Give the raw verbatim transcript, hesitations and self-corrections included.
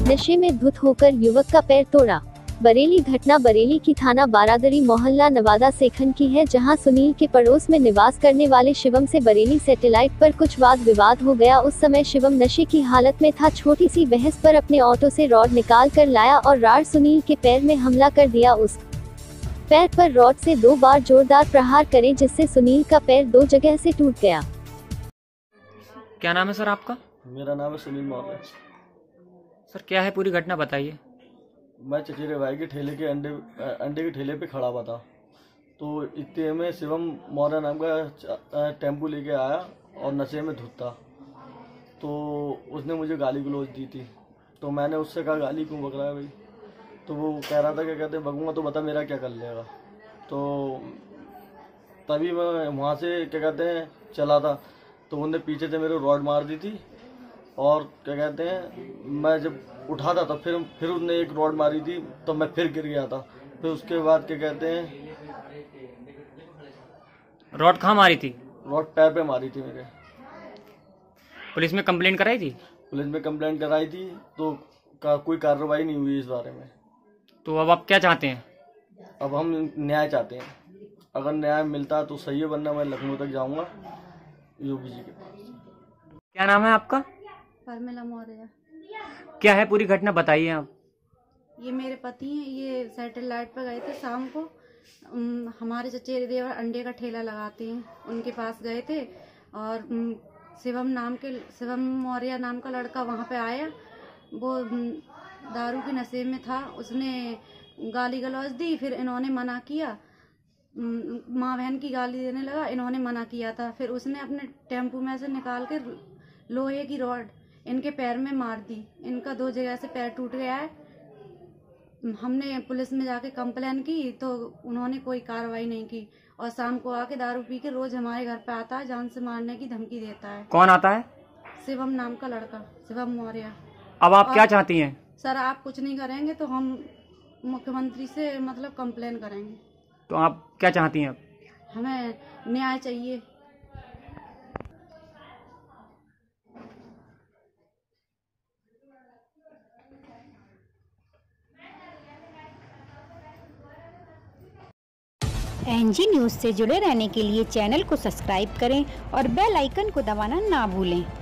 नशे में धुत होकर युवक का पैर तोड़ा। बरेली घटना बरेली की थाना बारादरी मोहल्ला नवादा सेखन की है, जहां सुनील के पड़ोस में निवास करने वाले शिवम से बरेली सैटेलाइट पर कुछ वाद विवाद हो गया। उस समय शिवम नशे की हालत में था। छोटी सी बहस पर अपने ऑटो से रॉड निकाल कर लाया और रार सुनील के पैर में हमला कर दिया। उस पैर पर रॉड से दो बार जोरदार प्रहार करे, जिससे सुनील का पैर दो जगह से टूट गया। क्या नाम है सर आपका? मेरा नाम है सुनील मौर्य। सर क्या है पूरी घटना बताइए। मैं चचेरे भाई के ठेले के अंडे अंडे के ठेले पे खड़ा हुआ था, तो इतने में शिवम मौर्य नाम का टेम्पू लेके आया और नशे में धुत था। तो उसने मुझे गाली गलौज दी थी, तो मैंने उससे कहा गाली क्यों बक रहा है भाई। तो वो कह रहा था क्या कहते हैं बकूंगा तो बता मेरा क्या कर लेगा। तो तभी मैं वहाँ से क्या कहते हैं चला था, तो उन्होंने पीछे से मेरे रॉड मार दी थी और क्या कहते हैं मैं जब उठा था तब फिर फिर उसने एक रॉड मारी थी, तो मैं फिर गिर गया था। फिर उसके बाद क्या कहते हैं रॉड कहाँ मारी थी? रॉड पैर पे मारी थी मेरे। पुलिस में कंप्लेंट कराई थी? पुलिस में कंप्लेंट कराई थी, तो का, कोई कार्रवाई नहीं हुई इस बारे में। तो अब आप क्या चाहते हैं? अब हम न्याय चाहते हैं। अगर न्याय मिलता तो सही है, वरना मैं लखनऊ तक जाऊंगा योगी जी के पास। क्या नाम है आपका? परमिला मौर्य। क्या है पूरी घटना बताइए आप। ये मेरे पति हैं, ये सैटेलाइट पर गए थे शाम को। उम, हमारे चचेरे देवर अंडे का ठेला लगाते हैं, उनके पास गए थे और उम, शिवम नाम के शिवम मौर्य नाम का लड़का वहाँ पे आया। वो उम, दारू के नशे में था, उसने गाली गलौज दी। फिर इन्होंने मना किया, माँ बहन की गाली देने लगा, इन्होंने मना किया था। फिर उसने अपने टेम्पू में से निकाल के लोहे की रॉड इनके पैर में मार दी। इनका दो जगह से पैर टूट गया है। हमने पुलिस में जाके कंप्लेन की तो उन्होंने कोई कार्रवाई नहीं की, और शाम को आके दारू पी के रोज हमारे घर पे आता है, जान से मारने की धमकी देता है। कौन आता है? शिवम नाम का लड़का, शिवम मौर्य। अब आप क्या चाहती हैं? सर आप कुछ नहीं करेंगे तो हम मुख्यमंत्री से मतलब कंप्लेन करेंगे। तो आप क्या चाहती हैं? हमें न्याय चाहिए। एनजी न्यूज़ से जुड़े रहने के लिए चैनल को सब्सक्राइब करें और बेल आइकन को दबाना ना भूलें।